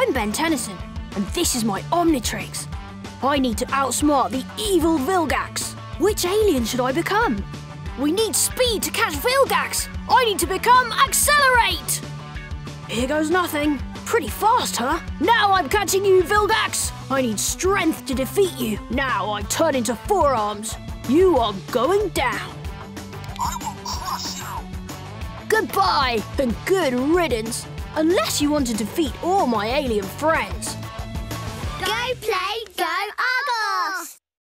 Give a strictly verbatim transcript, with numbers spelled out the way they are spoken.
I'm Ben Tennyson, and this is my Omnitrix. I need to outsmart the evil Vilgax. Which alien should I become? We need speed to catch Vilgax. I need to become Accelerate. Here goes nothing. Pretty fast, huh? Now I'm catching you, Vilgax. I need strength to defeat you. Now I turn into forearms. You are going down. I will crush you. Goodbye and good riddance. Unless you want to defeat all my alien friends. Go play